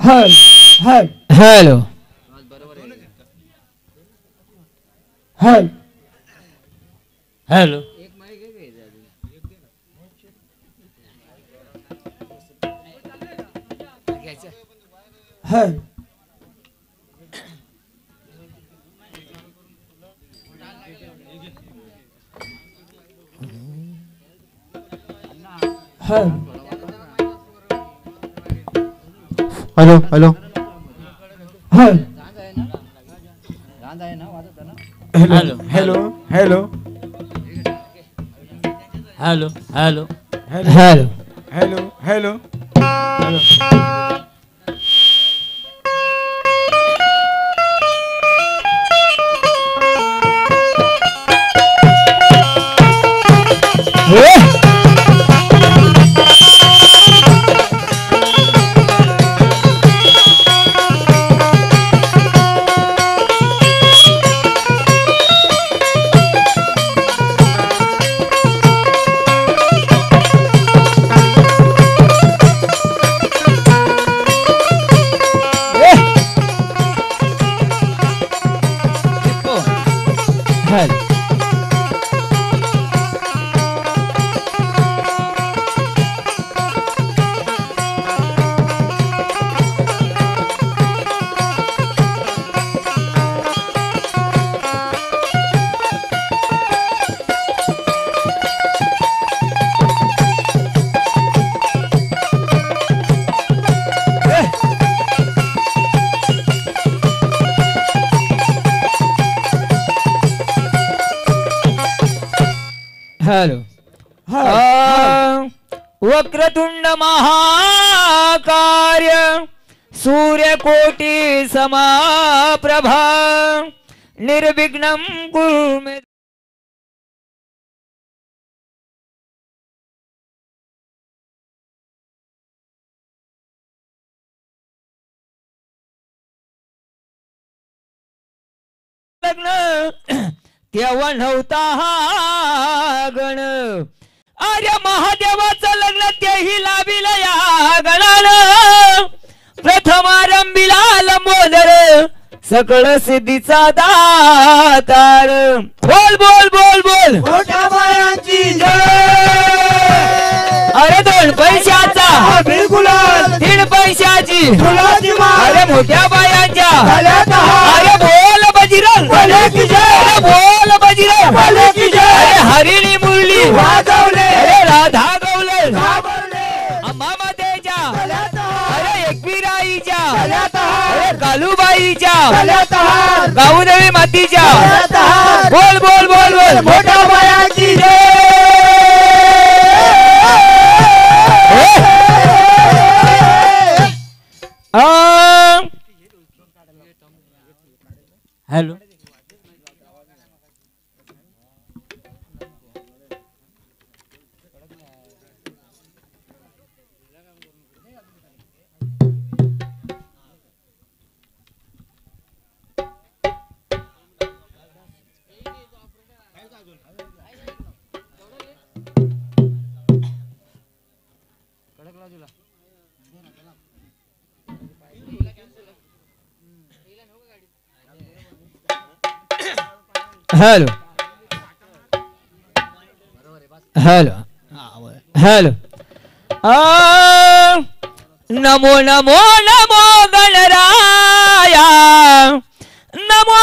हल हल हॅलो हल हॅलो हल हल हॅलो हॅलो हल hello hello hello hello hello hello hello hello hello hello hello वक्रतुंड महाकार्य सूर्यकोटि समाप्रभा निर्विघ्नं कुरु मे लग्न तेव्हा नव्हता हा गण आर्य महादेवाचं लग्न तेही लाभिलं या गणानं प्रथमारंभीला लंबोदर सकळ सिद्धीचा दातार बोल बोल बोल बोल मोठ्या बायांची जय अरे 2 पैशाचा बिलकुल 3 पैशाची फुलाची माळ अरे मोठ्या बायांच्या गळ्यात हार अरे बोल बजरंग भले की जय अरे बोल बजरंग भले की जय अरे हरिणी मुरली वाजवले अरे राधा गवले घाबरले अंबामातेच्या गळ्यात हार अरे एकविराईच्या गळ्यात हार अरे कालूबाईच्या गळ्यात हार गाऊदेवी मातीच्या गळ्यात हार बोल बोल बोल बोल मोठ्या बायांची जय हॅलो हॅलो हॅलो हॅलो नमो नमो नमो गणराया नमो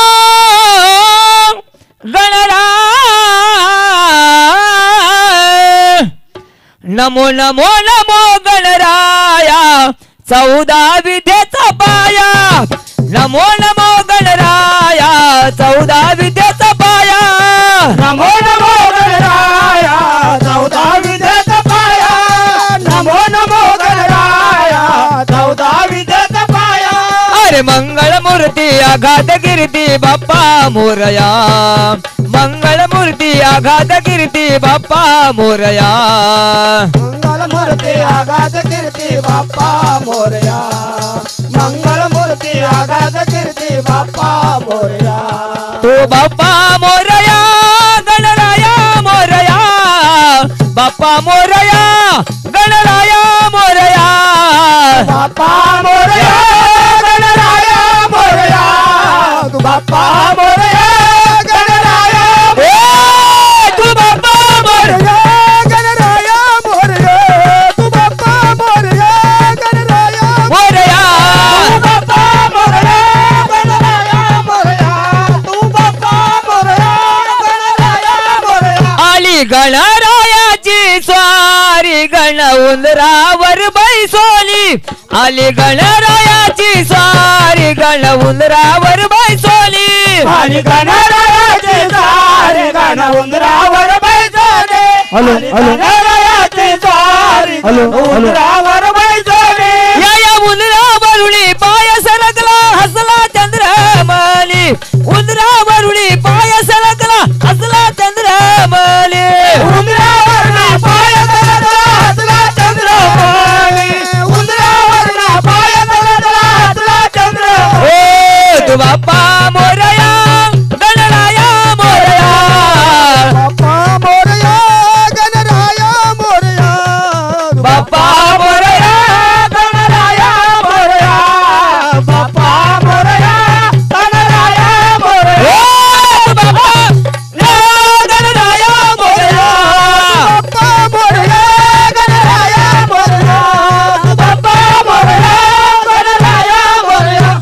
गणराया नमो नमो नमो गणराया 14 विद्येचा पाया नमो नमो गणराया 14 विद्येचा पाया नमो नमो गणराया 14 विद्येचा पाया नमो नमो गणराया 14 विद्येचा पाया अरे मंगळ मूर्ती आघात कीर्ती बाप्पा मोरया मंगळ मूर्ती आघात कीर्ती बाप्पा मोरया मंगल मूर्ती आघात कीर्ती बाप्पा मोरया मंगल मूर्ती आघात कीर्ती बाप्पा मोरया तो बाप्पा मोरया गणराया मोरया बाप्पा मोरया गणराया मोरया बाप्पा मोरया गणरायाची स्वारी गण उंदरावर बैसोली आली गणरायाची स्वारी गण उंदरावर बैसोली आली गणरायाची स्वारी गण उंदरावर बैसोली हॅलो हॅलो गणरायाची स्वारी हॅलो, हॅलो. उंदरावर बैसोली या उंदरावरुणी पाय सरकला हसला चंद्रमली उंदरावरुणी पाय सरकला हसला चंद्रमली उंदरावर पाय सरकला हसला चंद्रमली उंदरावर पाय सरकला हसला चंद्रमली ओ तू बाप्पा मोरया गणराया मोरया बाप्पा मोरया गणराया मोरया बाप्पा मोरया गणराया मोरया बाप्पा मोरया गणराया मोरया ओ तू बाप्पा गणराया मोरया बाप्पा मोरया गणराया मोरया बाप्पा मोरया गणराया मोरया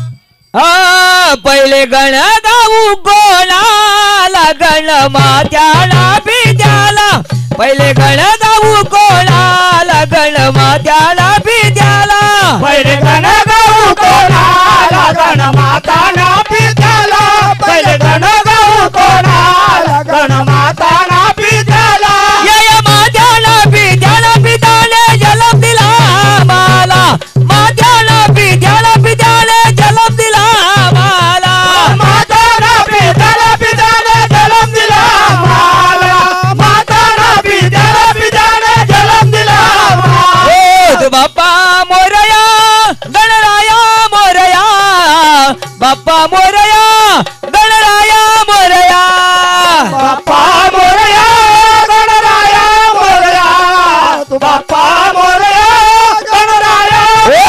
पहिले गण गाऊ कोणाला गण मात्याला बिद्याला पहिले गण गाऊ कोणाला गण मात्याला बिद्याला पहिले गण गाऊ कोणाला गण माताना पित्याला पहिले गण गाऊ कोणाला गण माताना पित्याला या मात्याला बिद्याला पिताने जलम दिला मला मात्याला बिद्याला पिताने जलम दिला मला माताना पित्याला पित्याने जन्म दिला मला माताना पित्याला पित्याने जन्म दिला मला ओ तू बाप्पा मोरया गणराया मोरया बाप्पा मोरया गणराया मोरया बाप्पा मोरया गणराया मोरया तू बाप्पा मोरया गणराया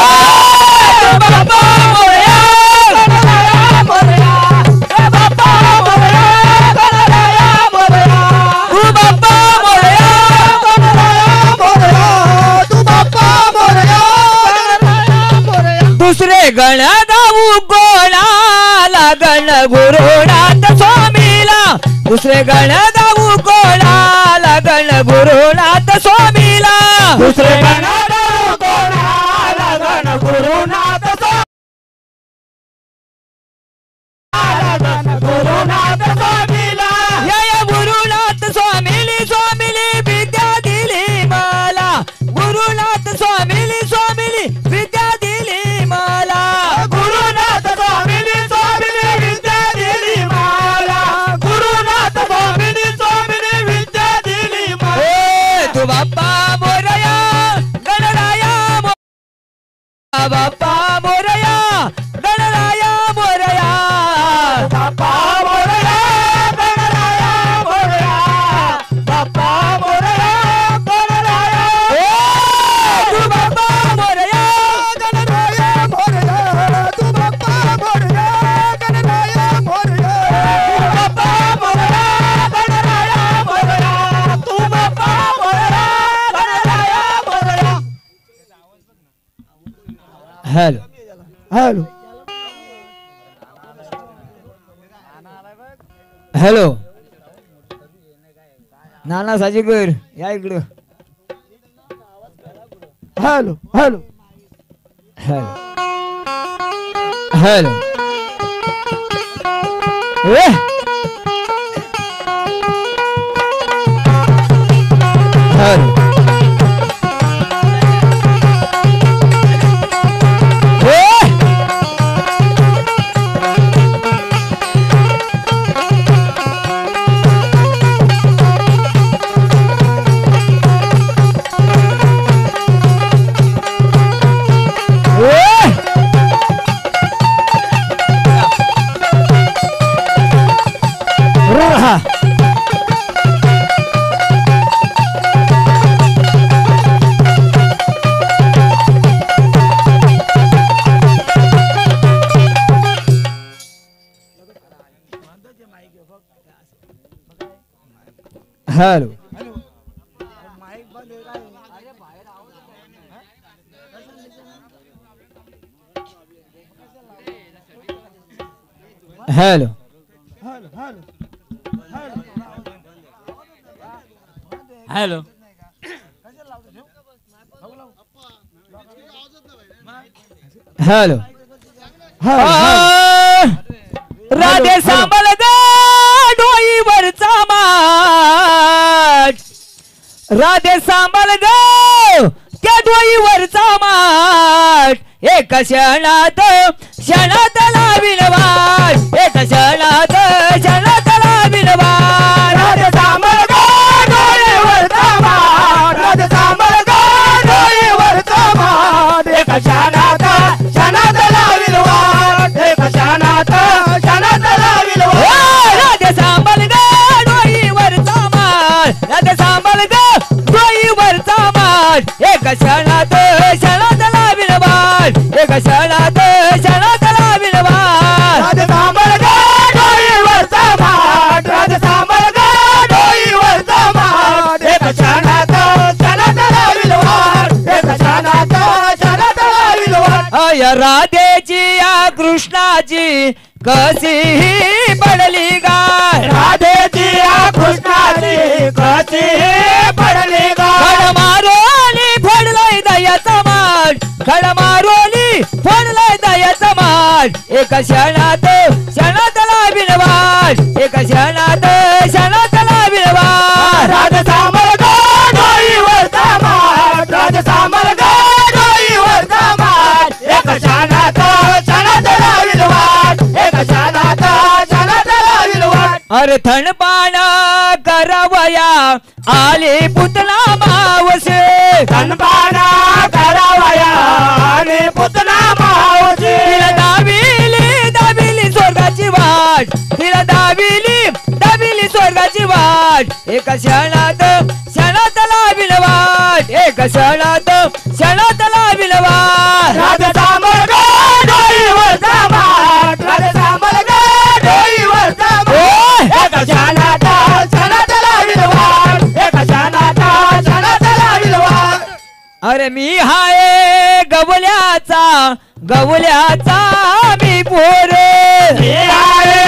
ओ तू बाप्पा मोरया गणराया मोरया ए बाप्पा मोरया गणराया मोरया तू बाप्पा मोरया गणराया मोरया तू बाप्पा मोरया गणराया मोरया दुसरे गण गाऊ कोणाला गण गुरुनाथ स्वामीला दुसरे गण गाऊ कोणाला गण गुरुनाथ स्वामीला दुसरे गण गाऊ कोणाला गण गुरुनाथ गुरुनाथ स्वामीला या गुरुनाथ स्वामीली स्वामीली विद्या दिली मला गुरुनाथ स्वामीली स्वामीली विद्या दिली मला गुरुनाथ स्वामीनी स्वामीनी विद्या दिली मला गुरुनाथ स्वामीनी स्वामीनी विद्या दिली मला ए तू बाप्पा मोरया गणराया बाप्पा मोरया गणराया मोरया बाप्पा मोरया गणराया मोरया बाप्पा मोरया गणराया तू बाप्पा मोरया गणराया मोरया तू बाप्पा मोरया गणराया मोरया बाप्पा मोरया गणराया मोरया तू बाप्पा मोरया गणराया मोरया hello hello hello Nana Sajikar या इकडं हॅलो हॅलो हॅलो हॅलो ए हॅलो ए hello hello hello hello Radhe सांभाळ ग डोईवरचा माठ राधे सांभाळ ग त्या डोईवरचा माठ एक क्षणात लावील वाट एक क्षणात लावील वाट राधे सांभाळ ग डोईवरचा माठ राधे सांभाळ ग डोईवरचा माठ एक क्षणात लावील वाट एक क्षणात लावील वाट राधे सांभाळ ग डोईवरचा माठ राधे सांभाळ ग डोईवरचा माठ एक क्षणात लावील वाट एक क्षणात लावील वाट राधे सांभाळ ग डोईवरचा माठ राधे सांभाळ ग डोईवरचा माठ एक क्षणात लावील वाट एक क्षणात लावील वाट अय राधेची या कृष्णाची कशी पडली गाय राधेची या कृष्णाची कशी पडली गाय खडमारोली फोडलाय दयाचा माठ खडमारोली फोडलाय दयाचा माठ एक क्षणात लावील वाट एक क्षणात लावील वाट राधे सांभाळ ग डोईवरचा माठ राधे सांभाळ ग डोईवरचा माठ एक क्षणात लावील वाट एक क्षणात लावील वाट अरे थनपाना करावया आले पुतला मावसे धनपाना करावया आणि पुतना मावशी तिला दाबिली स्वर्गाची वाट तिला दाबिली स्वर्गाची वाट एक क्षणात लावील वाट एक क्षणात लावील वाट राधे सांभाळ ग डोईवरचा माठ राधे सांभाळ ग डोईवरचा माठ एक क्षणात लावील वाट एक क्षणात लावील वाट अरे मी हाय गवल्याचा मी पोर मी आहे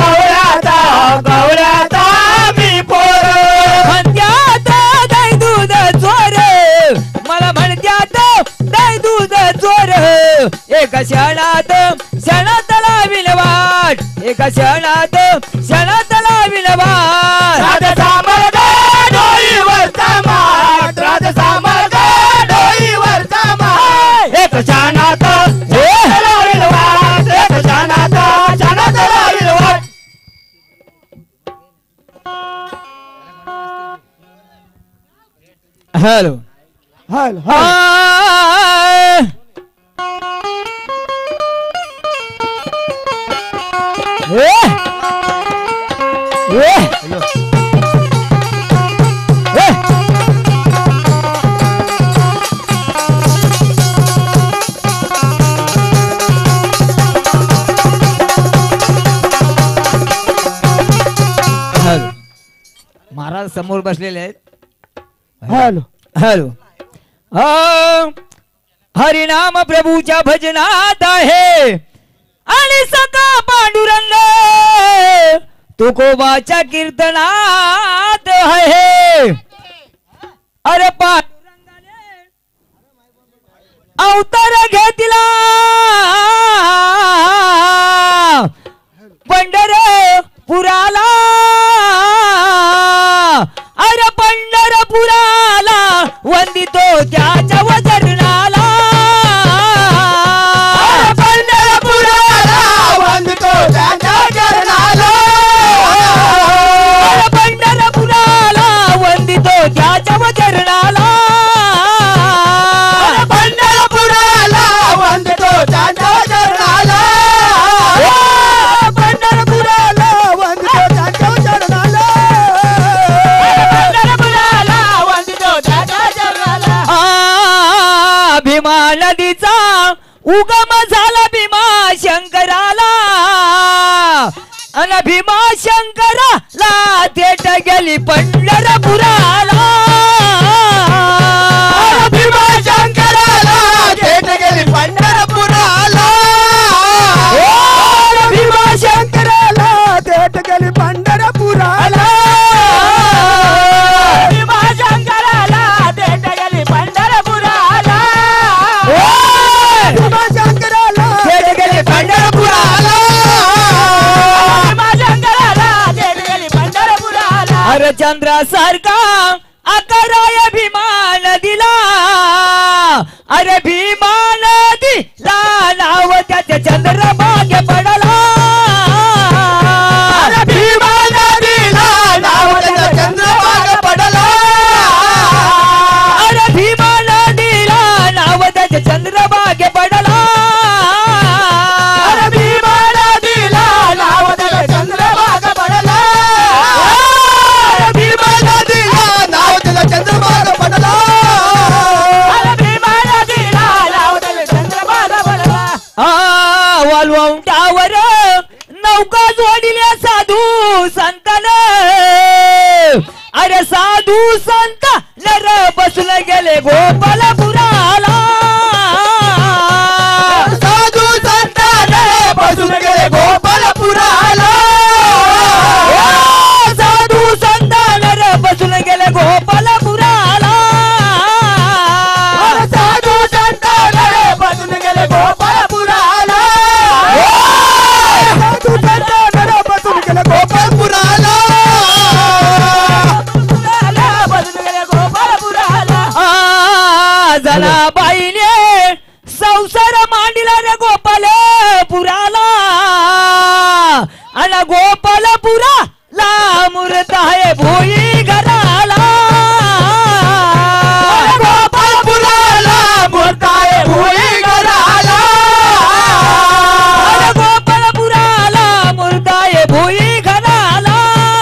गवळ्याचा मी पोर म्हणत्यात दाई दूध चोर मला म्हणत्यात दाई दूध चोर एक क्षणात लावील वाट एक क्षणात लावील वाट राधे सांभाळ ग डोईवरचा माठ राधे सांभाळ ग डोईवरचा माठ एक क्षणात लावील वाट एक क्षणात लावील वाट हॅलो हॅलो महाराज समोर बसलेले आहेत हॅलो हॅलो हरिनाम प्रभूच्या भजनात आहे आणि सखा पांडुरंग तुकोबाच्या कीर्तनात आहे अरे पांडुरंगाने अवतार घेतला पंढरपुराला अरे पंढरपुराला वंदितो त्याच्या वचरणाला पंढरपुराला वंदितो त्याच्या चरणाला पंढरपुराला वंदितो त्याच्या वचरणाला पंढरपुराला वंदितो त्याच्या चरणाला पंढरपुराला वंदितो त्याच्या चरणाला पंढरपुराला वंदितो त्याच्या चरणाला भीमा नदीचा उगम झाला भीमा शंकराला अन भीमा शंकराला थेट गेली पंढरपुराला भीमा शंकराला थेट गेली पंढरपुराला भीमा शंकराला थेट गेली पंढरपुराला भीमा चंद्रासारखा आकाराय भीमान दिला अरे भीमान दिला नाव त्याच्या चंद्रभाग्य पडला अरे भीमान दिला नाव त्याच्या चंद्रभाग्य पडला अरे भीमान दिला नाव त्याच्या चंद्रभाग्य पडला अरे भीमान दिला नाव त्याच्या चंद्रभाग्य पडला अरे भीमान दिला नाव त्याच्या चंद्रभाग्य पडला अरे भीमान दिला नाव त्याच्या चंद्रभाग्य पडला वालवंटावर नौका जोडिल्या साधू संतान अरे साधू संत नर बसून गेले गोपालपुराला साधू संताने बसून गेले गोपालपुराला साधू संत नर बसून गेले गोपालपुराला साधू संताने बसून गेले गोपालपुराला साधू संताने बसून गेले गोपालपुराला बसून गेले गोपालपुराला जनाबाईने संसार मांडला रे गोपालपुराला आणि गोपालपुराला मूर्त आहे भोई घराला गोपालपुराला मूर्त आहे भोई घराला गोपालपुराला मूर्त आहे भोई घराला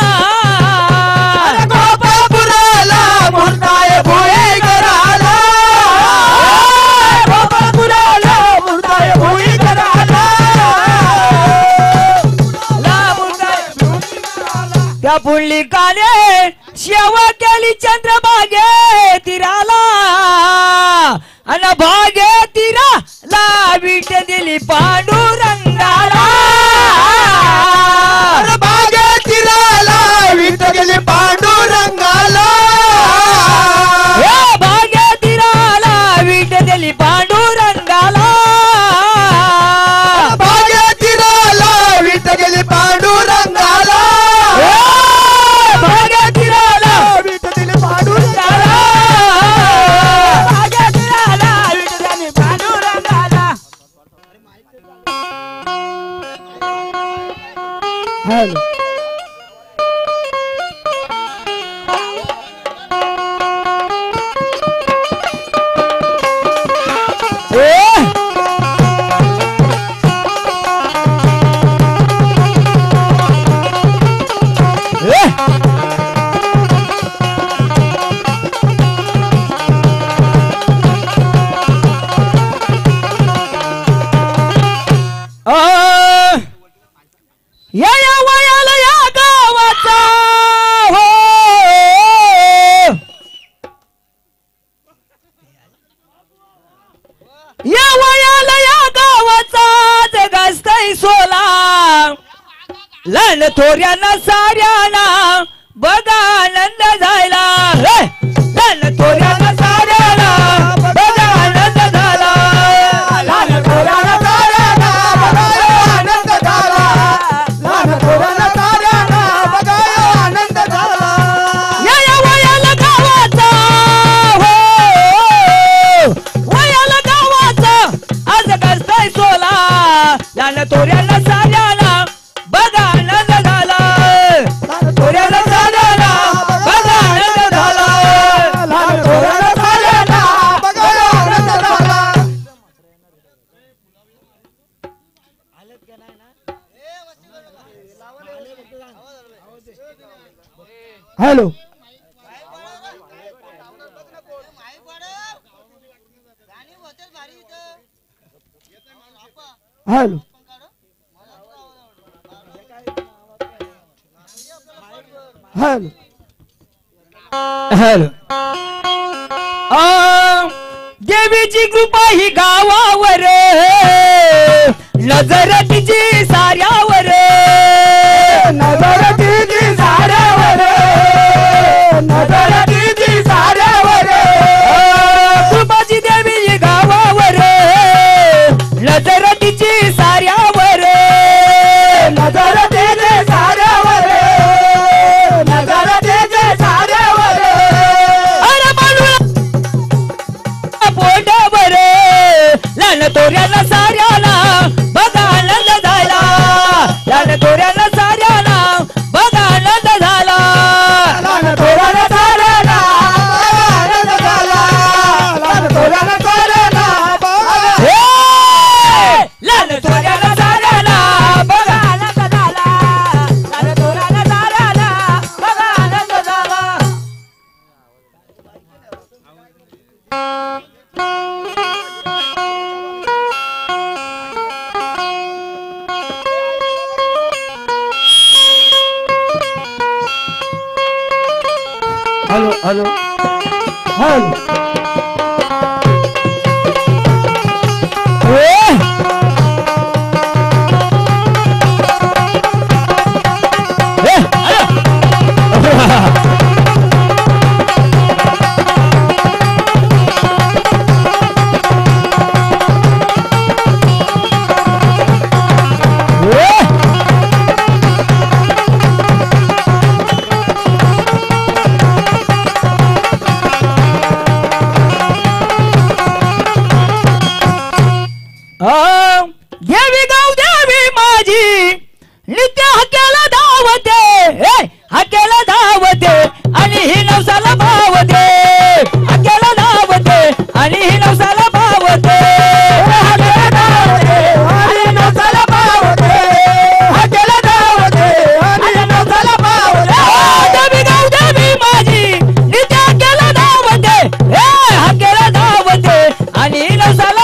गोपालपुराला मूर्त आहे भोई घराला गोपालपुराला मूर्त आहे भोई घराला त्या पुंडलिकाने सेवा केली चंद्रभागे तीराला आणि भागे तीराला विट दिली पांडुरंगाला बागे तिराला विट गेली पांडुरंगाला भागे तीराला विट दिली पांडुरंगाला बागे तिराला विट गेली पांडुरंगाला भागे तीराला विट दिली पांडुरंगाला बागे तिराला विट दिली पांडुरंगाला हॅलो या वयाला या गावाचा हो या वयाला या गावाचा जगास्तय सोला लहान थोऱ्याना साऱ्याना बघा आनंद झाला लहान थोऱ्याना साऱ्याना बघा आनंद झाला लहान थोराला साऱ्यांना बघाया आनंद झाला लहान थोराला साऱ्यांना बघाया आनंद झाला या वयाला गावाचा हो वयाला गावाचा आज कसताय सोला लहान थोऱ्याला साऱ्याला बघा आनंद झाला थोऱ्याला साऱ्याला बघा आनंद झाला लहान थोराला साऱ्यांना बघाया आनंद झाला हॅलो हॅलो हॅलो हॅलो देवीची कृपा ही गावावर नजर तिची साऱ्यावर नजर तिची साऱ्यावर नजर तिची साऱ्यावर कृपाची देवी ही गावावर नजर तिची साऱ्यावर नजर तिची साऱ्यावर नजर तिची हॅलो हॅलो हॅलो देवी गाव देवी माझी नित्य हक्याला धावते हक्याला धावते आणि ही नवसाला भावते हक्याला धावते आणि ही नवसाला भावते हक्याला धावते आणि नवसाला पावते हक्याला धावते आणि नवसाला पावते देवी गाव देवी माझी नित्य हक्याला धावते हक्याला धावते आणि ही नवसाला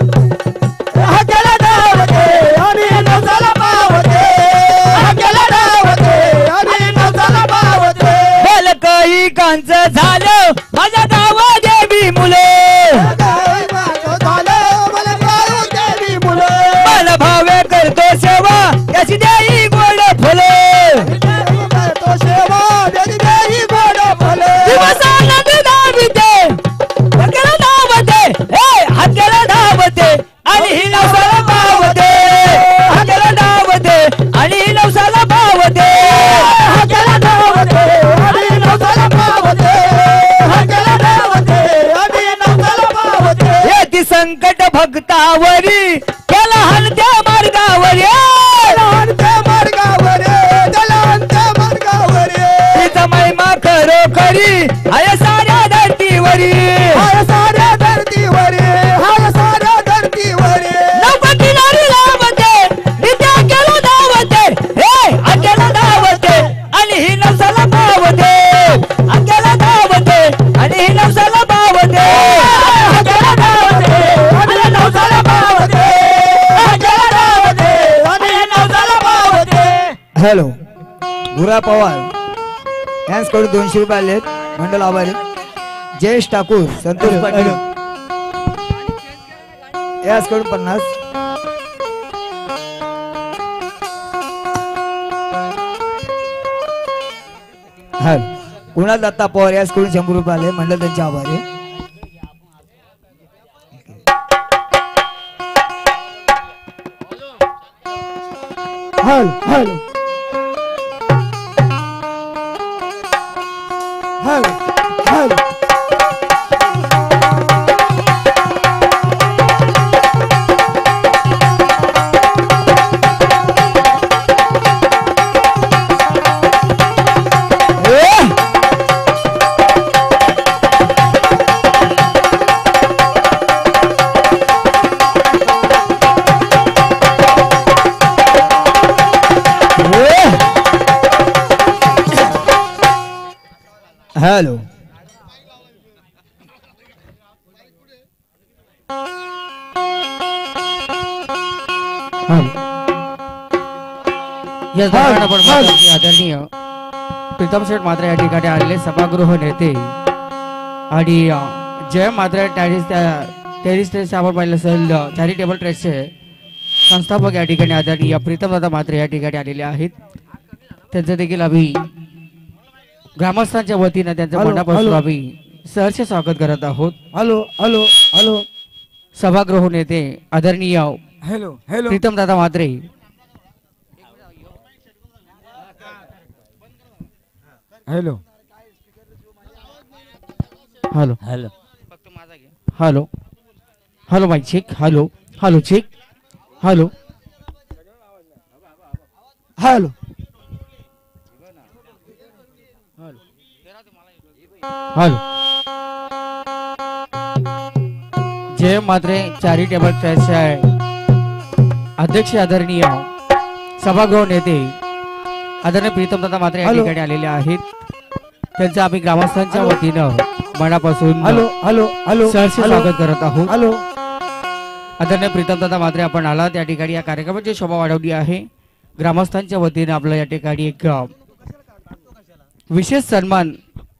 हक्याला धावते आणि नवसाला पावते हक्याला धावते आणि नवसाला पावते भल काही कांच झालं माझ्या गावा देवी मुले काय माझं झालं मला काय देवी मुलं मला भावे करतो सेवा त्याची देई गोड फुले तो सेवा देवी देवी गोड फुले दिवसानंद धावते हक्याला धावते हक्याला धावते आणि ही नवसाला पावते हक्याला धावते आणि ही नवसाला पावते हक्याला धावते आणि नवसाला पावते हक्याला धावते आणि नवसाला पावते येती संकट भक्तावरी त्याला हलत्या मार्गावरी लहानच्या मार्गावर लहानच्या मार्गावर तिचा महिमा खरोखरी आहे साऱ्या धरतीवरी हाय साऱ्या धरतीवर हाय साऱ्या धरतीवर नौका किनारी लावते नित्या केला धावते अकेला धावते आणि ही नवसाला पावते अकेला धावते आणि ही नवसाला पावते हक्याला धावते आणि नवसाला पावते हक्याला धावते आणि नवसाला पावते हॅलो गुरा पवार यांच्याकडून 200 रुपये आलेत मंडल आभारी जयेश ठाकूर संतोष पाटील याचकडून 50 हॅलो कुणाल दत्ता पवार याचकडून 100 रुपये आले मंडल त्यांचे आभारी hello hello hello hello hello yes दरम्यान आपण बघतो की आदरणीय प्रीतम शेठ मात्रे या ठिकाणी आलेले सभागृह नेते आणि जय मात्रे टेरिस आपण पाहिलं असेल चॅरिटेबल ट्रस्टचे संस्थापक या ठिकाणी आदरणीय प्रीतम दादा मात्रे या ठिकाणी आलेले आहेत. त्यांचं देखील आम्ही ग्रामस्थांच्या वतीनं त्यांचं हॅलो, मनापासून हॅलो. आम्ही सहर्ष स्वागत करत आहोत. हॅलो हॅलो हॅलो सभागृह नेते आदरणीय हॅलो हॅलो प्रीतम दादा Mhatre hello hello hello hello hello mike check hello hello check hello hello hello जय मात्रे चॅरिटेबल ट्रस्टचे अध्यक्ष आदरणीय सभागृह नेते आदरणीय प्रीतम दादा मात्रे या हॅलो. ठिकाणी आलेले आहेत. त्यांचं आम्ही ग्रामस्थांच्या वतीनं मनापासून हॅलो हॅलो हॅलो सहर्ष स्वागत करत आहोत. हॅलो आदरणीय प्रीतम दादा मात्रे आपण आलात या ठिकाणी या कार्यक्रमाची शोभा वाढवली आहे. ग्रामस्थांच्या वतीनं आपलं या ठिकाणी एक विशेष सन्मान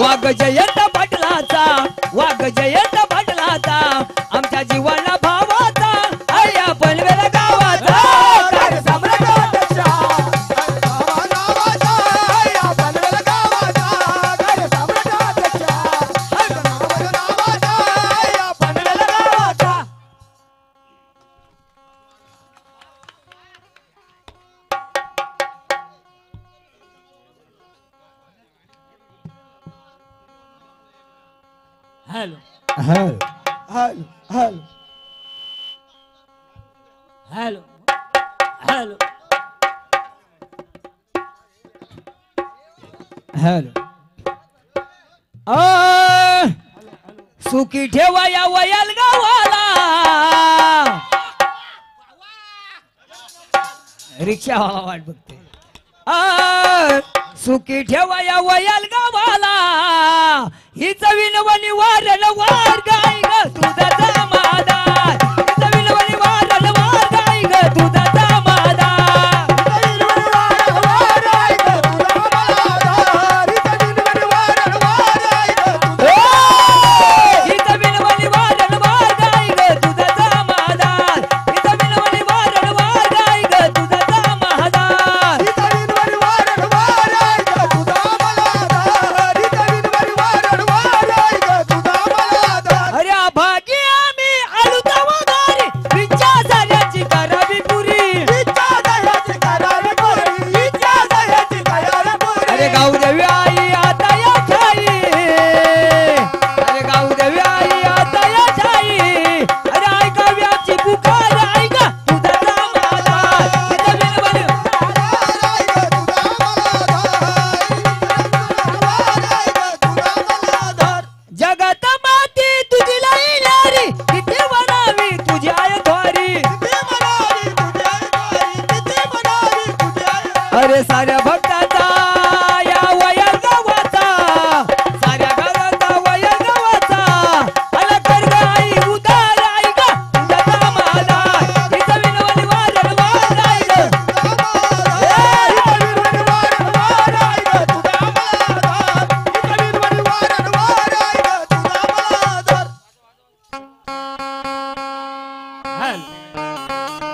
वाघ जयंत पाटलाचा वाघ जयंत पाटलाचा आमच्या जीवाला भावाचा आया पनवेल गावाचा hello hello hello hello hello hello hello सुखी ठेवा या वयाल गावाला रिक्षावाला वाट बघते सुखी ठेवा या वयाल गावाला हिच विनवणी वारल वार गाय ग तुझा जमादार हिच विनवणी वारल वार गाय ग तुझा जमादार हिच विनवणी वारल वार गाय ग तुझा जमादार हिच विनवणी वारल वार गाय ग तुझा जमादार अरे भागी आम्ही आलू तवादारी विचार झाल्याची करावी पुरी अरे गाऊ देवी आई आता या छाई अरे गाऊ देवी आई आता या छाई अरे ऐकाव्याची पुकार ऐका तुझा जमादार हिचा विनवणी जगात माती तुझी लाईलारी किती म्हणावी तुझी आय द्वारी अरे साऱ्या भक्ताचा या वया गावाचा साऱ्या गावाचा वया गावाचा आला कर ग आई उदार आई ग तुझा जमादार हिचा विनवणी वारल वार आई ग हॅलो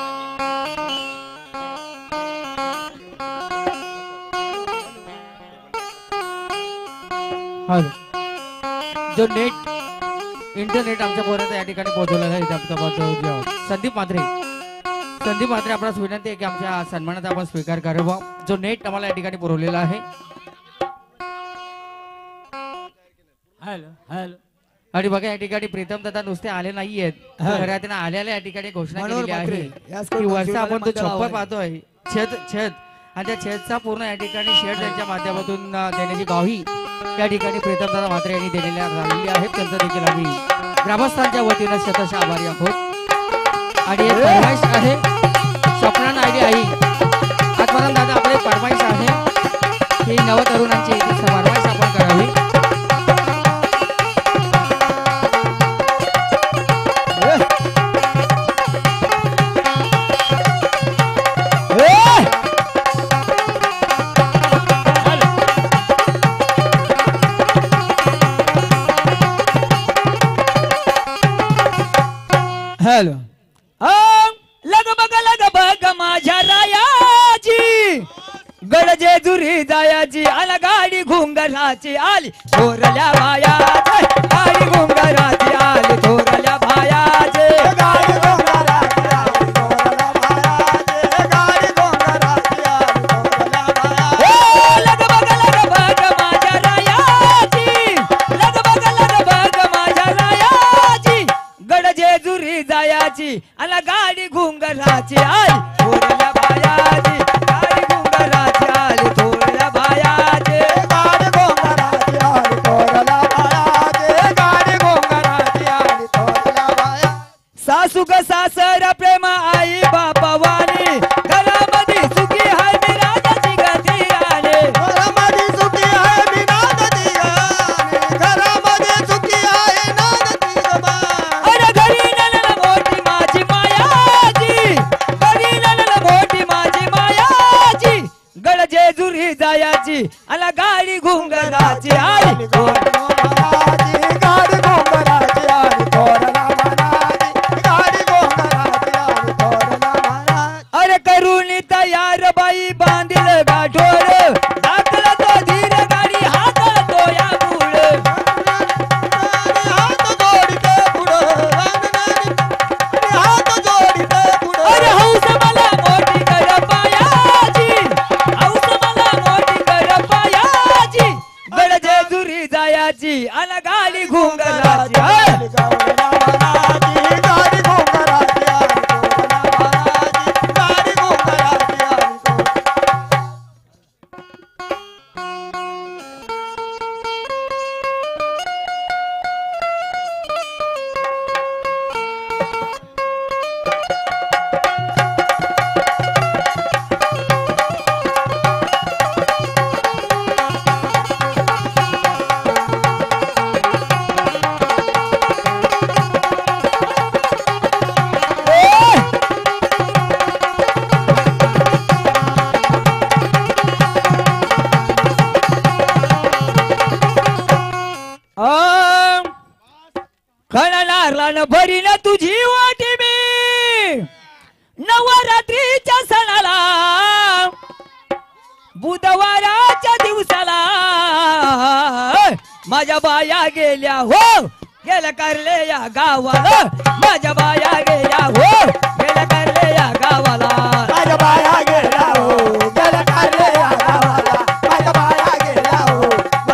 हॅलो जो नेट इंटरनेट आमच्या पर्यंत या ठिकाणी पोहोचवलेला आहे त्याबद्दल संदीप म्हात्रे आपणास विनंती आहे की आमच्या सन्मानाचा आपण स्वीकार करावा जो नेट आम्हाला या ठिकाणी पुरवलेला आहे हॅलो हॅलो आणि बघा या ठिकाणी प्रीतम दादा नुसते आले नाहीयेत खऱ्या त्यांना आलेल्या या ठिकाणी घोषणा मनोहर केलेली आहे म्हात्रे, याच की करून वर्षा आपण तो मंडळावर छप्पर आहे. पाहतोय छेद आणि त्या छेदचा पूर्ण या ठिकाणी शेड त्यांच्या माध्यमातून देण्याची ग्वाही या ठिकाणी प्रीतम दादा म्हात्रे यांनी झालेली आहे त्यांचं देखील आम्ही ग्रामस्थांच्या वतीनं शतशः आभारी आहोत आणि एक फरमाईश आहे स्वप्ना नायडे आई आत्माराम दादा आपले फरमाईश आहे की नवतरुणांची फरमाईश आपण करावी हॅलो लग बग माझ्या रायाची गड जेजुरी जायाची आला गाडी घुंगराची आली थोरल्या भायाचे गाडी घुंगराची आली थोरल्या भायाचे गाडी घोंगराची आली थोरल्या भायाचे गाडी घोंगराची आली थोरल्या भायाचे ओ लग बग माझ्या रायाची लग बग माझ्या रायाची गड जेजुरी जायाची आला गाडी घुंगराची आली थोरल्या भायाची गाडी घुंगराची आली थोरल्या भायाचे गाडी घोंगराची आली थोरल्या भायाचे गाडी घोंगराची आली थोरल्या भाया सासू ग सासर प्रेम आई बापवानी घरामध्ये सुखी हाय विराजाची गती आले घरामध्ये सुखी आहे बिनादती गाणी घरामध्ये सुखी आहे नादती गबा अरे घरी ननन मोठी माझी मायाची घरी ननन मोठी माझी मायाची गड जेजुरी जायाची आला गाडी घुंगराची आली अरे करुणी तयार बाई बांधील गाठोर दाखला तो धीर गाडी हात तो या गुळ अरे हौस मला मोठी कर पायाची हौस मला मोठी कर पायाची गड जेजुरी जायाची अन गाडी घुंगराची भरीन तुझी वाटी मी नवरात्रीच्या सणाला बुधवाराच्या दिवसाला माझ्या बाया गेल्या हो गेल्या करले या गावाला माझ्या बाया गेल्या हो गेल्या करले या गावाला माझ्या बाया गेल्या हो गेल्या करले या गावाला माझ्या बाया गेल्या हो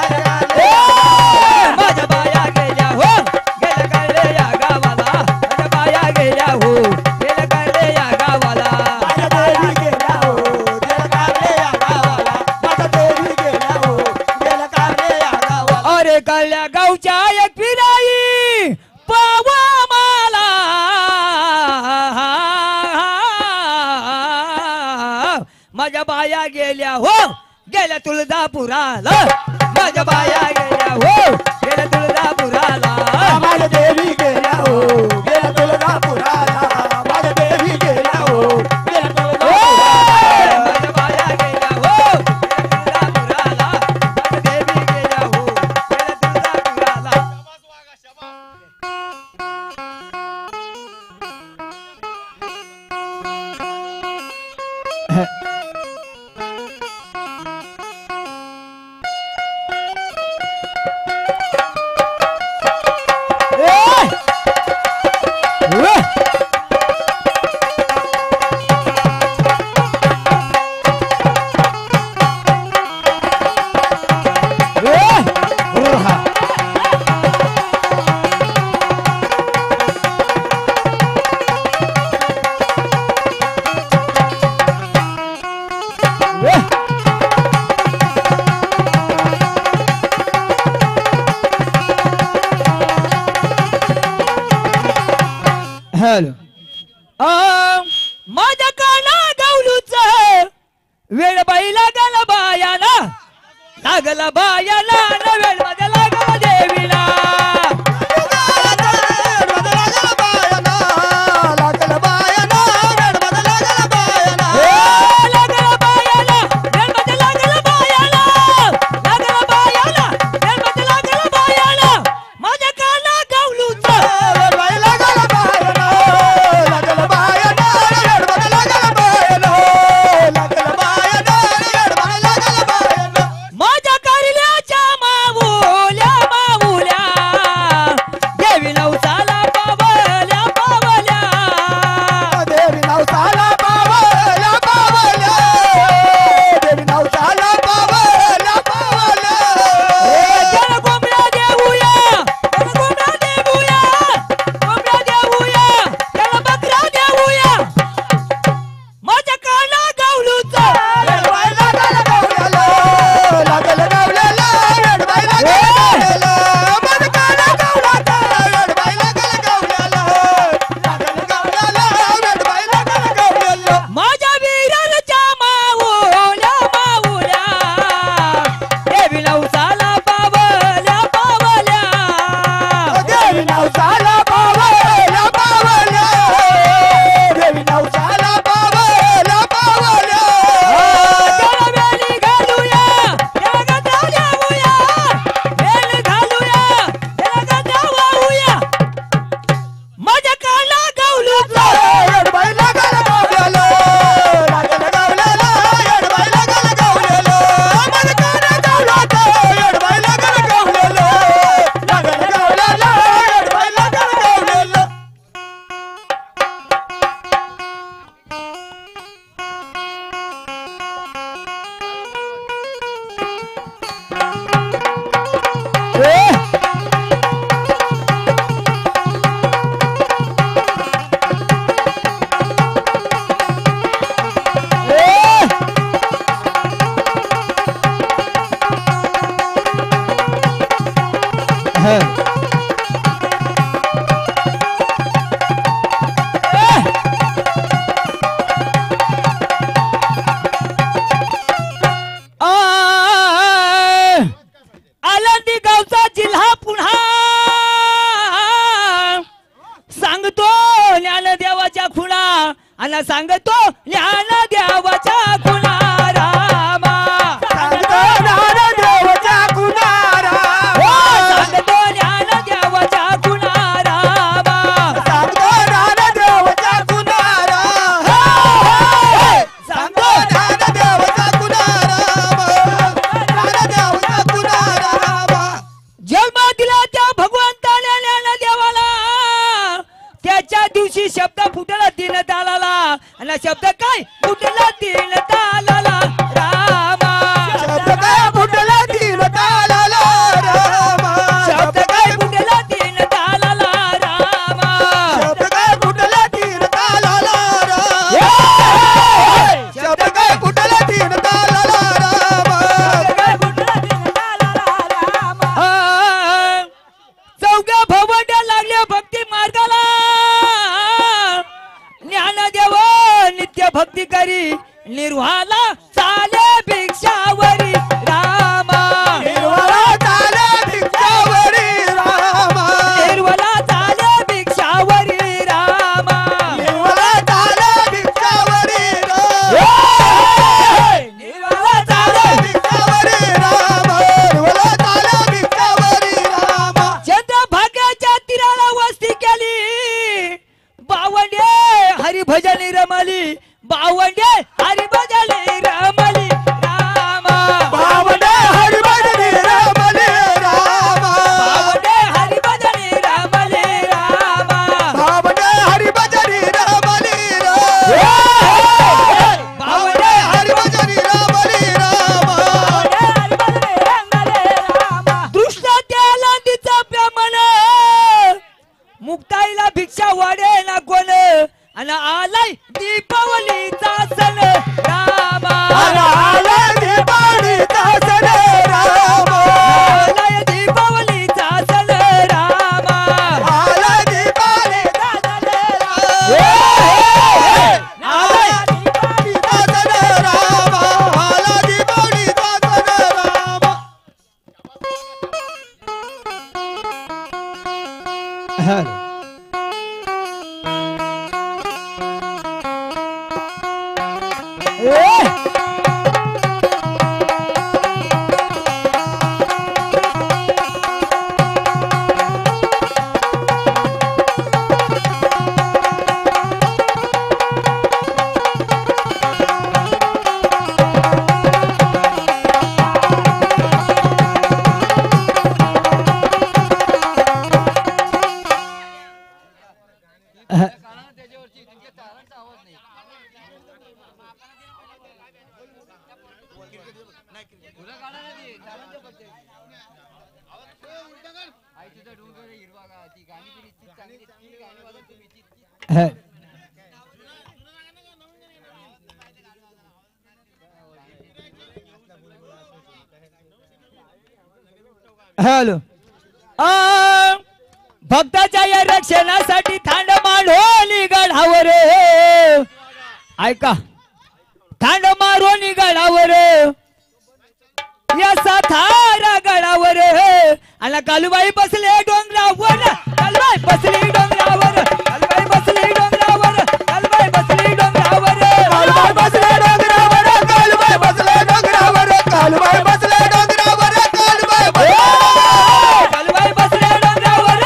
माझ्या बाया गेल्या हो गेल्या करले या गावाला माझ्या बाया गेल्या हो गेल्या करले या गावाला माझ्या देवी गेल्या हो गेल्या करले या गावाला माझ्या देवी गेल्या हो गेल्या करले या गावाला अरे कळल्या गावच्या एक फिराई पावा मला माझ्या बाया गेल्या हो गेल्या तुळजापुराला माझ्या बाया गेल्या हो गेल्या तुळजापुराला माझ्या देवी गेल्या हो गेल्या तुळजापुराला माझ्या देवी गेल्या हो गेल्या तुळजापुराला माझ्या बाया गेल्या हो गेल्या तुळजापुराला माझ्या देवी गेल्या हो गेल्या तुळजापुराला हॅलो माझ्या काना गावलूच वेळ बाई लागला बायाला लागला बायाला न वेळ माझ्या लागला देवीला लागला बायाला वेळ माझ्या लागला बायाला लागला बायाला वेळ माझ्या लागला बायाला माझ्या काना गावलूच माझ्या कारल्याच्या मावू आळंदी गावचा जिल्हा पुन्हा सांगतो ज्ञानदेवाच्या खुणा आणि सांगतो ज्ञानदेवाच्या खुणा रामा सांगतो ज्ञानदेवाच्या खुणा रामा सांगतो ज्ञानदेवाच्या खुणा रामा सांगतो ज्ञानदेवाच्या खुणा रामा सांगतो ज्ञानदेवाच्या खुणा रामा ज्ञानदेवाच्या खुणा रामा जन्म दिला त्या भगवंताने ज्ञानदेवाला त्याच्या दिवशी शब्द फुटला तीन तालाला आणि शब्द काय फुटला तीन तालाला रामा शब्द काय फुटला तीन तालाला रामा शब्द काय फुटला तीन तालाला रामा शब्द काय फुटला तीन तालाला रामा शब्द काय फुटला तीन तालाला रामा चौघ्या भवंड्या लागल्या भक्ती मार्गाला ज्ञानदेव नित्य भक्ती करी निर्वाहाला चाले भिक्षावरी रामा निर्वाला चाले भिक्षावरी रामा निर्वाला चाले भिक्षावरी रामा निर्वाला चाले भिक्षावरी रामा निर्वाला चाले भिक्षावरी रामा निर्वाला चाले भिक्षावरी रामा चंद्रभागेच्या तीराला वस्ती केली बावंडे हरिभजनी रमली बावंडे हरिभजनी रमली रामा बावडे हरिभजनी रमली रामा बावंडे हरिभजनी रमली रामा बावडे हरिभजनी रमली रामा बावंडे हरिभजनी रमली रामा दृष्ट त्याला तिचा प्रमाण मुक्ताईला भिक्षा वाढे ना कोण आणि आलाय दीपावलीचा सण रामा आलाय दीपावलीचा सण रामा आलाय दीपावलीचा सण रामा आलाय दीपावलीचा सण रामा आलाय दीपावलीचा सण रामा आलाय दीपावलीचा सण रामा हॅलो भक्ताच्या या रक्षणासाठी थांड मांडोली गडावर ऐका थांड मारोनी गडावर या सातारा गडावर आणि कालूबाई बसले डोंगरावर कालूबाई बसली डोंगरावर कालूबाई बसली डोंगरावर कालूबाई बसली डोंगरावर कालबाई बसले डोंगरावर कालबाई बसले डोंगरावर कालबाई बसले डोंगरावर कालबाई कालूबाई बसले डोंगरावर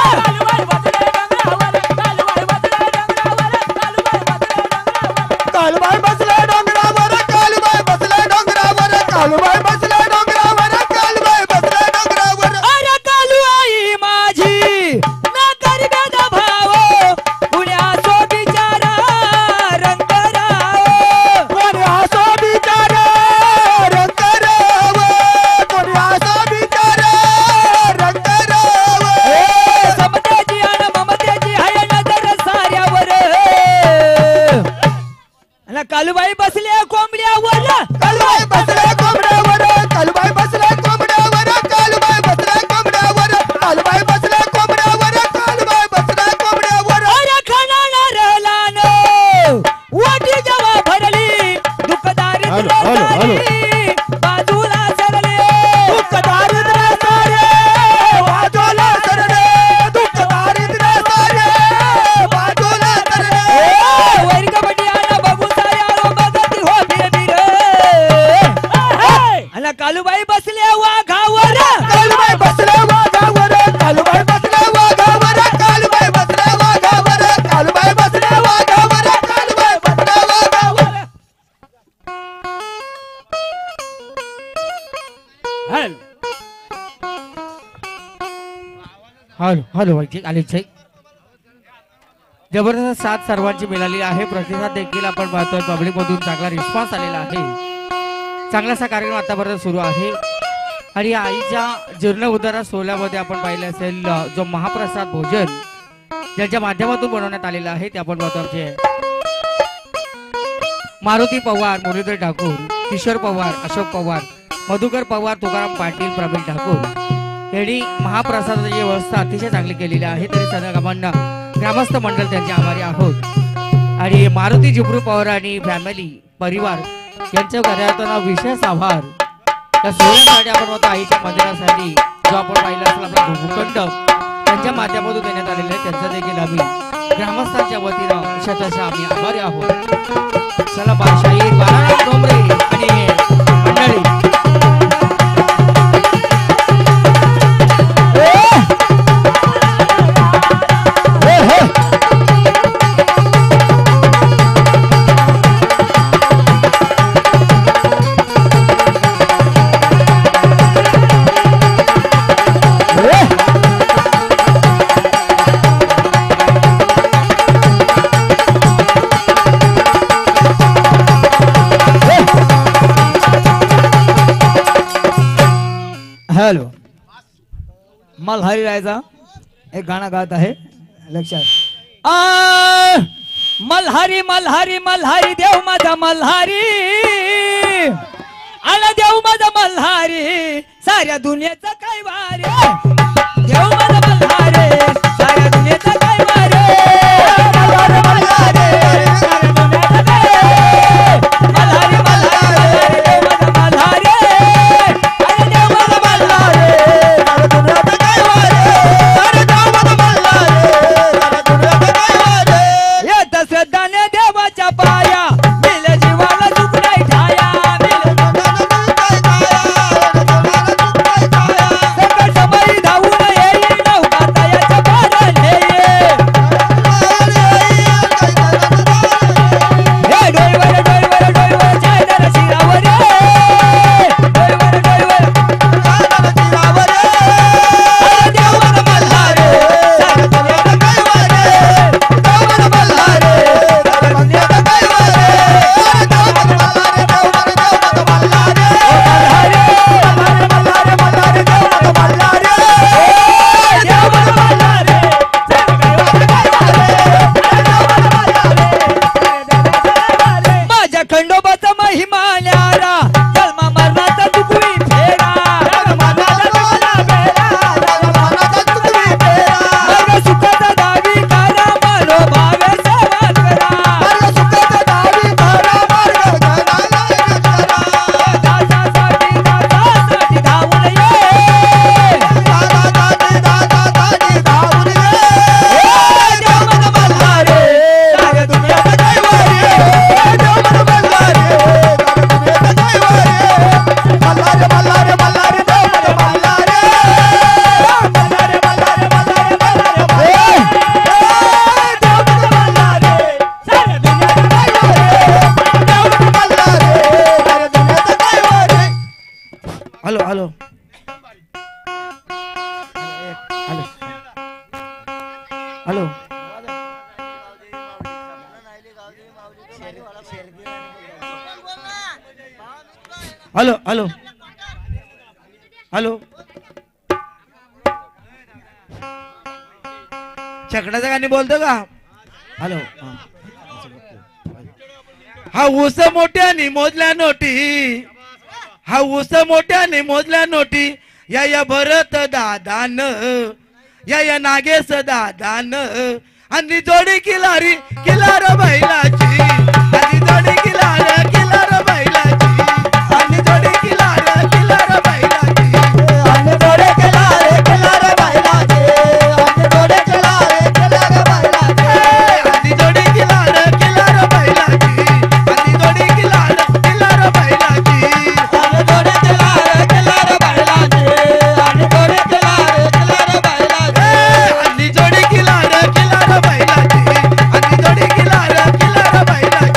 कालबाई बसले डोंगरावर कालबाई बसले डोंगरावर कालबाई बसले डोंगरावर कालबाई बसले डोंगरावर अरे कालू आई माझी ना कर बेदा हॅलो हॅलो आले जबरदस्त साथ सर्वांची मिळाली आहे. प्रतिसाद देखील आपण पाहतोय पब्लिक मधून चांगला रिस्पॉन्स आलेला आहे. चांगलासा कार्यक्रम आतापर्यंत सुरू आहे. आणि आईच्या जीर्ण उदारा सोहळ्यामध्ये आपण पाहिलं असेल जो महाप्रसाद भोजन ज्यांच्या माध्यमातून बनवण्यात आलेला आहे ते आपण पाहतो. आमचे मारुती पवार, मुरलीधर ठाकूर, किशोर पवार, अशोक पवार, मधुकर पवार, तुकाराम पाटील, प्रवीण ठाकूर यांनी महाप्रसादाची व्यवस्था अतिशय चांगली केलेली आहे. तरी सगळ्या ग्रामस्थ मंडळ त्यांचे आभारी आहोत. आणि मारुती जिब्रू पवार आणि फॅमिली परिवार यांच्या कार्यार्थांना विशेष आभार. त्या सोहळ्यासाठी आपण होतो आईच्या मंदिरासाठी जो आपण पाहिला असेल आपला भूखंड त्यांच्या माध्यमातून देण्यात आलेले आहे. त्यांचा देखील आम्ही ग्रामस्थांच्या वतीनं शतशः आम्ही आभारी आहोत. चला बादशाही बाळाराम डोंबरे आणि मंडळी हॅलो मल्हारी रायचा एक गाणं गात आहे लक्षात. मल्हारी मल्हारी मल्हारी देव माझा मल्हारी आला देव माझा मल्हारी साऱ्या दुनियेचा काय वारे देव माझा मल्हारी साऱ्या दुनियेचा काय वारे मल्हारी मल्हारी मल्हारी मल्हारी देव माझा मल्हारी श्रद्धाने देवाच्या पाया मिले जीवाला दुःख नाही ठाया सकट समयी धावून येईल नौका तयाच्या पाराने हे डोईवर डोईवर डोईवर जायदार शिरावर डोईवर डोईवर शिरावर देव माझा मल्हारी खंडोबाचा महिमा न्यारा जन्मा मरणाचा तुकवी फेरा मार्ग सुखाचा दावी करा मनोभावे संवाद करा दासासाठी धावून ये देव माझा मल्हारी साऱ्या दुनियेचा काय hello hello hello hello hello hello छकड्याचं गाणी बोलतो का? हॅलो हा ऊस मोठ्याने मोजल्या नोटी हा ऊस मोठ्याने मोजल्या नोटी या भरत दादान या नागेश दादान आणि जोडी किलारी किलार बैलाची आणि जोडी किलार किलार बैलाची आणि जोडी किलार किलार बैलाची आणि जोडी किलार किलार बैलाची आणि जोडी किलार किलार बैलाची आणि जोडी किलार किलार बैलाची आणि जोडी किलार किलार बैलाची आणि जोडी किलार किलार बैलाची आणि जोडी किलार किलार बैलाची आणि जोडी किलार किलार बैलाची आणि जोडी किलार किलार बैलाची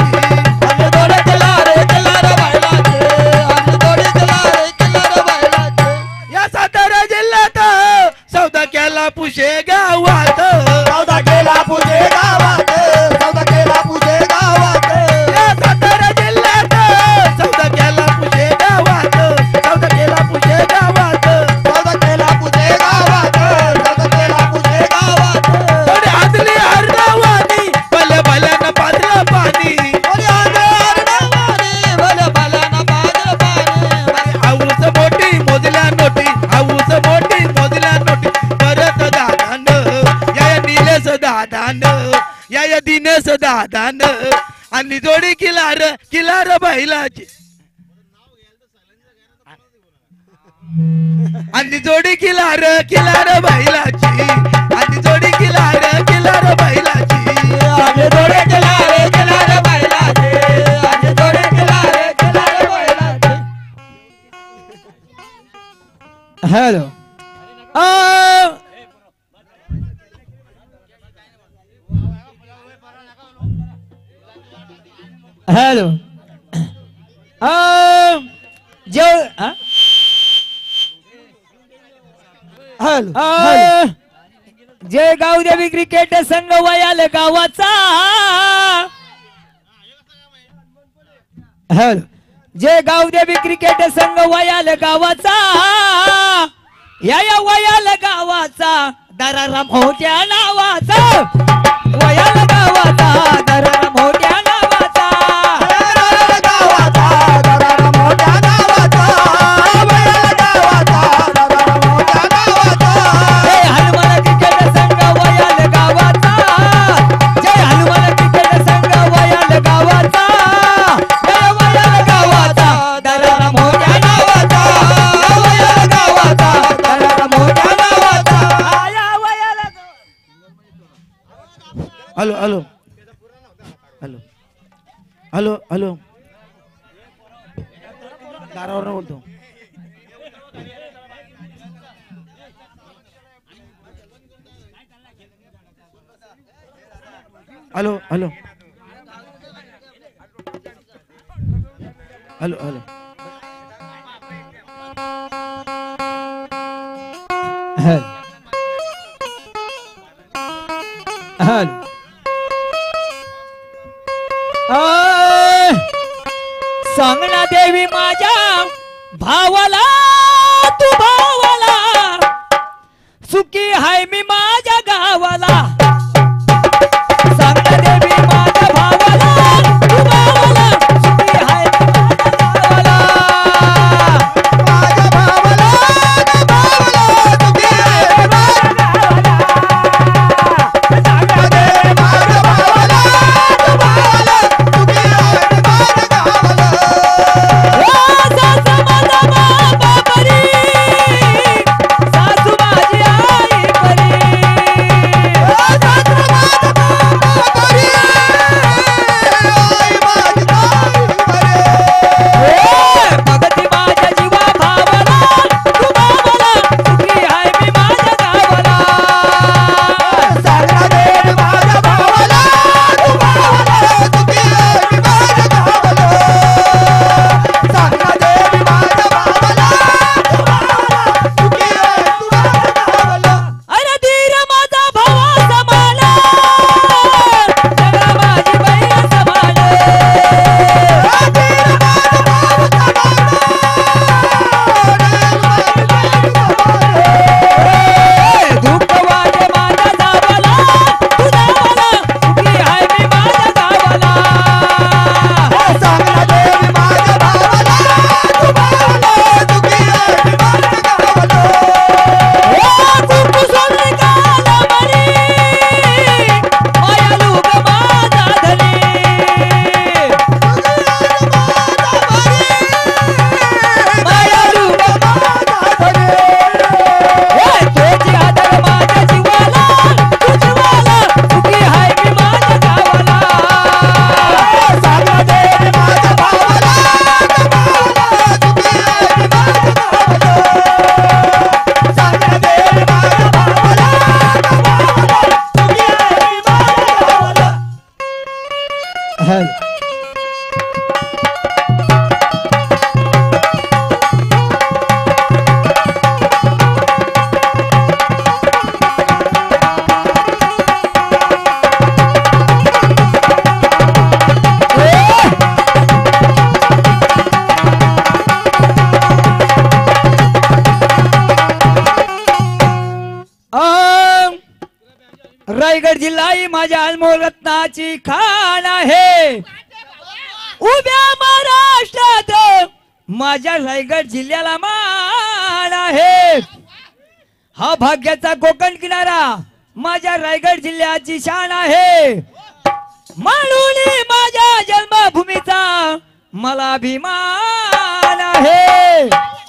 केला पुशे गावात सौदा केला पुजे गावात सौदा केला पुजे गावात या सातारा जिल्ह्यात सौदा केला पुशे गावात सौदा केला पुशे गावात सौदा केला पुजे गावात सौदा केला पुजे गावात थोडी आदली हरणावानी भले भल्यानं पाजलं पाणी ओरे आरडावानी भले भल्यानं पाजलं पाणी हाऊस मोठी मोजल्या नोटी हाऊस मोठी मोजल्या नोटी परत दादान या निलेश दादान या दिनेश दादान आणि जोडी किलार किलार बैलाची आणि जोडी किलार किलार बैलाची आणि जोडी किलार किलार बैलाची आजे जोडे केला रे केला रे बैलाचे आजे जोडे केला रे बैलाचे हॅलो हॅलो जय गावदेवी क्रिकेट संघ वयाल गावाचा हॅलो जय गावदेवी क्रिकेट संघ वयाल गावाचा या वयाल गावाचा दराराम मोठ्या नावाचा वयाल गावाचा दराराम मोठ्या नावाचा गावाचा दरारा मोठ्या गावाचा बैल गावाचा दरारा मोठ्या गावाचा जय हनुमान क्रिकेट संघ वयाल गावाचा जय हनुमान क्रिकेट संघ वयाल गावाचा जय वयाल गावाचा दराराम मोठ्या नावाचा वयाल गावाचा दराराम मोठ्या नावाचा आया Vayal hello hello hello hello hello दारावर बोलतो हॅलो हॅलो हॅलो हॅलो सांगना देवी माझ्या भावाला तू भावाला सुखी हाय मी माझ्या गावाला सांगना देवी माझ्या भावाला तू भावाला सुखी हाय मी माझ्या गावाला माझ्या भावाला तुझे माझ्या गावाला सांगा दे माझ्या भावाला तू भावाला तुझे माझ्या गावाला सासू माझा बाबा परी सासू माझी आई परी रायगड जिल्हा ही माझ्या अनमोल रत्नाची खाण आहे. उभ्या महाराष्ट्रात माझ्या रायगड जिल्ह्याला मान आहे. हा भाग्याचा कोकण किनारा माझ्या रायगड जिल्ह्याची शान आहे. म्हणून माझ्या जन्मभूमीचा मला अभिमान आहे.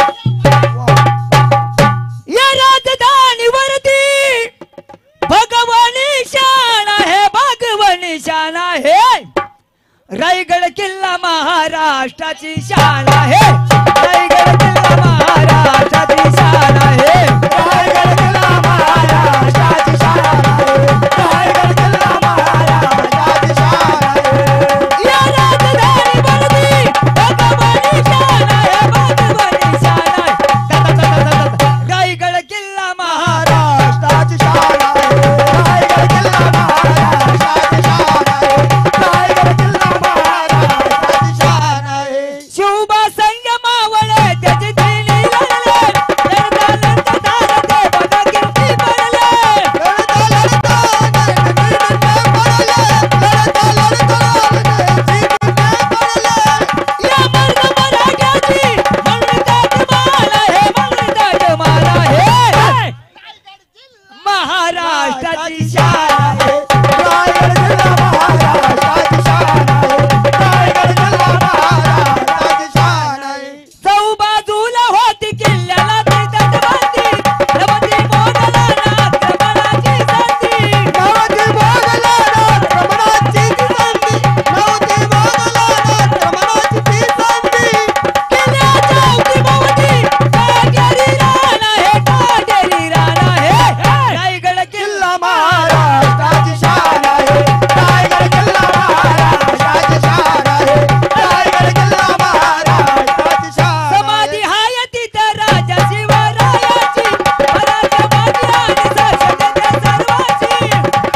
या राजधानीवरती भगवानी शान आहे. भगवानी शान आहे. रायगड किल्ला महाराष्ट्राची शान आहे. रायगड किल्ला महाराष्ट्राची शान आहे. रायगड किल्ला महाराष्ट्राची शान आहे. रायगड किल्ला महाराष्ट्राची शान आहे. या राजधानीवरती भगवानी शान आहे. भगवानी शान आहे. रायगड किल्ला महाराष्ट्राची शान आहे. रायगड किल्ला महाराष्ट्राची शान आहे. रायगड किल्ला महाराष्ट्राची शान आहे. शिवबा संगमावळे त्याची दिली लढले. लढता तारते बघा किती पडले. लढता लढता नैनगीरने पडले. लढता लढता नैनगीरने पडले. या मर्द मराठ्याची म्हणतात माला हे. म्हणतात माला हे. महाराष्ट्राची शान आहे. रायगड किल्ला महाराष्ट्राची शान आहे. रायगड किल्ला महाराष्ट्राची शान आहे. चौबाजूला होती किल्ल्याला देतात बंदी. नवती मोगलांना आक्रमणाची संधी. नवती मोगलांना आक्रमणाची ती संधी. नवती मोगलांना आक्रमणाची ती संधी. किल्ल्याच्या अवतीभोवती काटेरी रान आहे. काटेरी रान आहे. रायगड किल्ला किल्ला महाराष्ट्राची शान आहे. रायगड किल्ला महाराष्ट्राची शान आहे. रायगड किल्ला महाराष्ट्राची शान आहे. समाधी हाय तिथं राजा शिवरायाची. मराठवाडी आणि सरस्वती सर्वाची.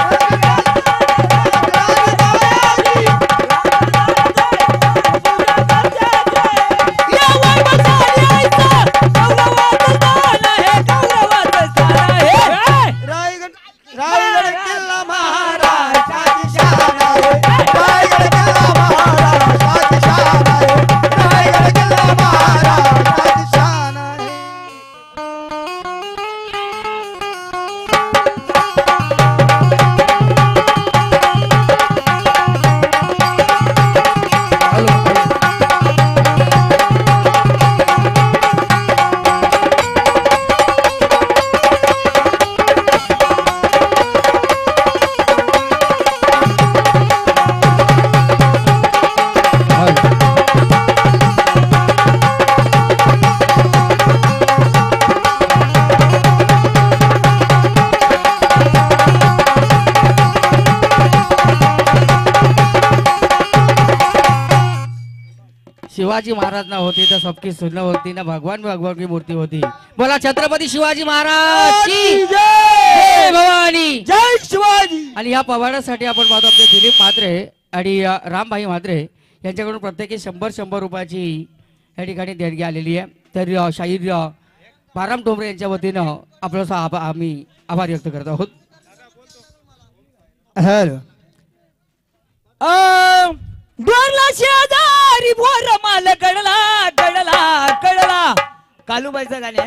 या वैभवशाली आईचा गौरवाचं स्थान आहे. गौरवाचं स्थान आहे. रायगड किल्ला महाराष्ट्राची शान आहे. रायगड किल्ला महाराष्ट्राची शान आहे. रायगड किल्ला महाराष्ट्राची शान आहे. शिवाजी महाराज ना होती तर सबकी सुन होती ना. भगवान भगवान की मूर्ती होती. बोला छत्रपती शिवाजी महाराज की जय. भवानी जय शिवाजी. आणि या पवाड्यासाठी आपण पाहतो आमचे दिलीप म्हात्रे आणि रामभाई म्हात्रे यांच्याकडून प्रत्येकी 100 रुपयाची या ठिकाणी देणगी आलेली आहे. तर शाहीर बाराम डोंबरे यांच्या वतीनं आपलं आम्ही आभार व्यक्त करत आहोत. हॅलो. डोरला शेजारी भोर माल कडला कडला कडला. कालूबाईचं गाणे.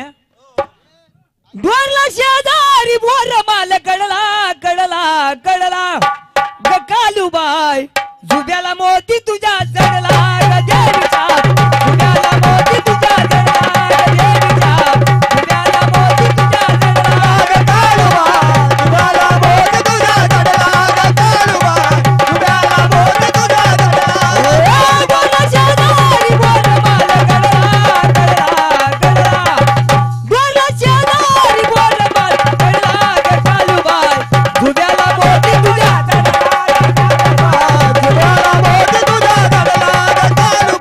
डोरला शेजारी भोर माल कडला कडला कडला. ग कालूबाई जुब्याला मोती तुझ्या जडला. ग देवीच्या जुब्याला मोती तुझ्या जडला. ग देवीच्या जुब्याला मोती तुझ्या जडला. ग काळूबा तुझ्याला मोती तुझ्या जडला. ग काळूबा तुझ्याला मोती तुझ्या जडला. डोरला शेजारी भोर माल कडला कडला कडला. डोरला शेजारी भोर माल कडला. ग कालूबाई जुब्याला मोती तुझ्या जडला. तुझ्याला मोती तुझ्या जडला. ग काळूबा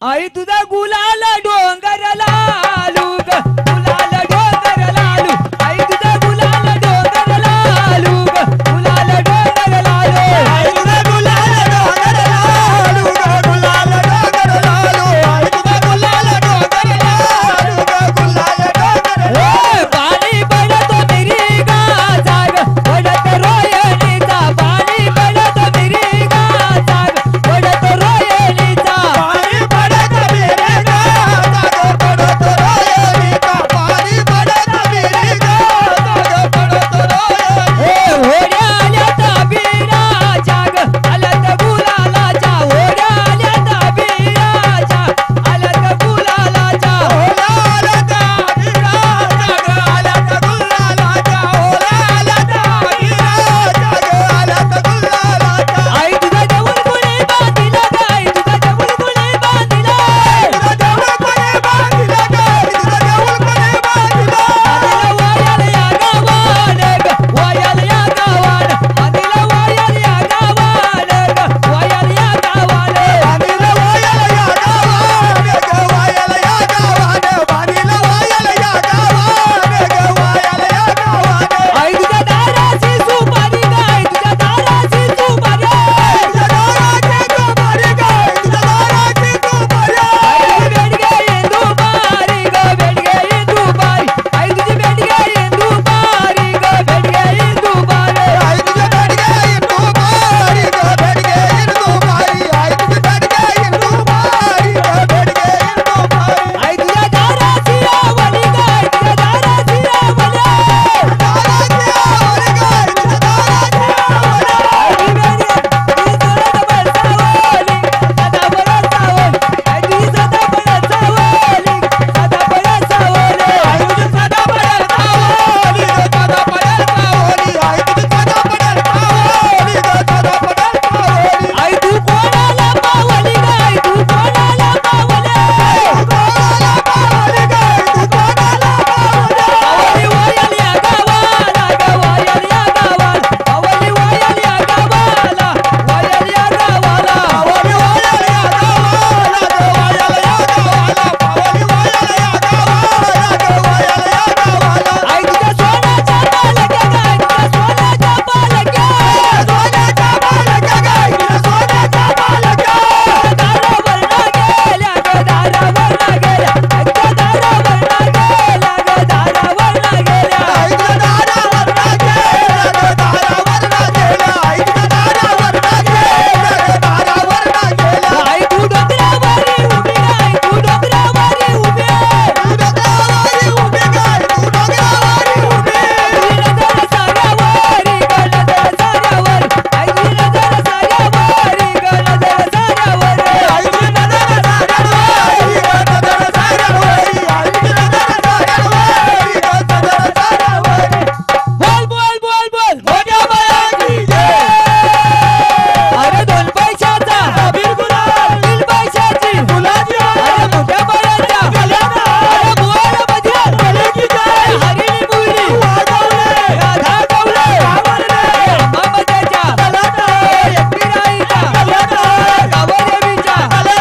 आई तुझा गुलाल डोंगरला लुग